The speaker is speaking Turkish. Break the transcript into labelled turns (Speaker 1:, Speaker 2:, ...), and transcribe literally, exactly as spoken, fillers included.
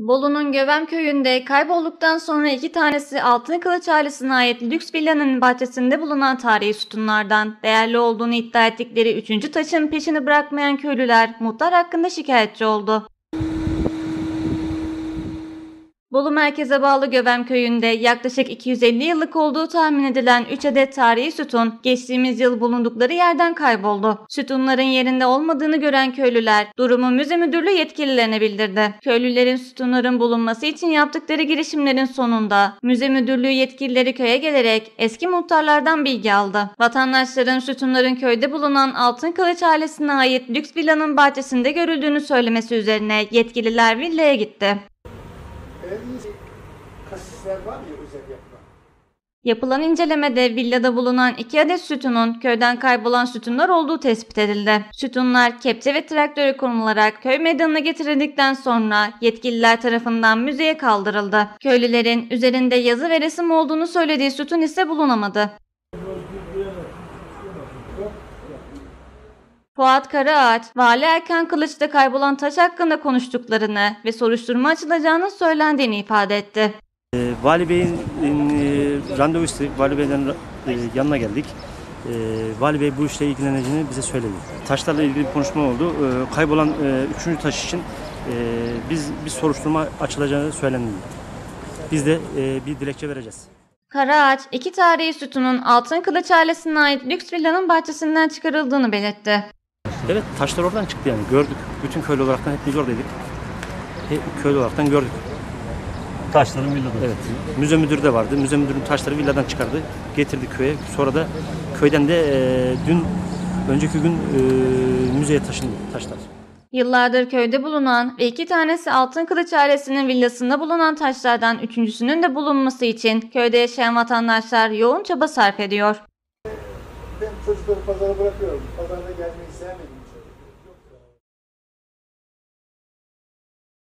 Speaker 1: Bolu'nun Gövem köyünde kaybolduktan sonra iki tanesi Altın Kılıç ailesine ait lüks villanın bahçesinde bulunan tarihi sütunlardan değerli olduğunu iddia ettikleri üçüncü taşın peşini bırakmayan köylüler muhtar hakkında şikayetçi oldu. Bolu merkeze bağlı Gövem köyünde yaklaşık iki yüz elli yıllık olduğu tahmin edilen üç adet tarihi sütun geçtiğimiz yıl bulundukları yerden kayboldu. Sütunların yerinde olmadığını gören köylüler durumu müze müdürlüğü yetkililerine bildirdi. Köylülerin sütunların bulunması için yaptıkları girişimlerin sonunda müze müdürlüğü yetkilileri köye gelerek eski muhtarlardan bilgi aldı. Vatandaşların sütunların köyde bulunan Altın Kılıç ailesine ait lüks villanın bahçesinde görüldüğünü söylemesi üzerine yetkililer villaya gitti.
Speaker 2: Kasisler var ya, özel yapılan.
Speaker 1: Yapılan incelemede villada bulunan iki adet sütunun köyden kaybolan sütunlar olduğu tespit edildi. Sütunlar kepçe ve traktöre konularak köy meydanına getirildikten sonra yetkililer tarafından müzeye kaldırıldı. Köylülerin üzerinde yazı ve resim olduğunu söylediği sütun ise bulunamadı. Fuat Karaağaç, Vali Erkan Kılıç'ta kaybolan taş hakkında konuştuklarını ve soruşturma açılacağının söylendiğini ifade etti.
Speaker 3: E, Vali Bey'in e, randevu istedik. Vali Bey'den e, yanına geldik. E, Vali Bey bu işle ilgileneceğini bize söyledi. Taşlarla ilgili bir konuşma oldu. E, kaybolan e, üçüncü taş için e, biz bir soruşturma açılacağını söylendi. Biz de e, bir dilekçe vereceğiz.
Speaker 1: Karaağaç, iki tarihi sütunun Altın Kılıç ailesine ait lüks villanın bahçesinden çıkarıldığını belirtti.
Speaker 3: Evet, taşlar oradan çıktı yani. Gördük. Bütün köylü olaraktan hepimiz oradaydık. He, köylü olaraktan gördük.
Speaker 4: Taşların villadan.
Speaker 3: Evet. Müze müdürü de vardı. Müze müdürünün taşları villadan çıkardı. Getirdi köye. Sonra da köyden de e, dün, önceki gün e, müzeye taşındı taşlar.
Speaker 1: Yıllardır köyde bulunan ve iki tanesi Altın Kılıç ailesinin villasında bulunan taşlardan üçüncüsünün de bulunması için köyde yaşayan vatandaşlar yoğun çaba sarf ediyor.
Speaker 2: Ben çocukları pazara bırakıyorum. Pazarda gelmeyi sevmediğim için.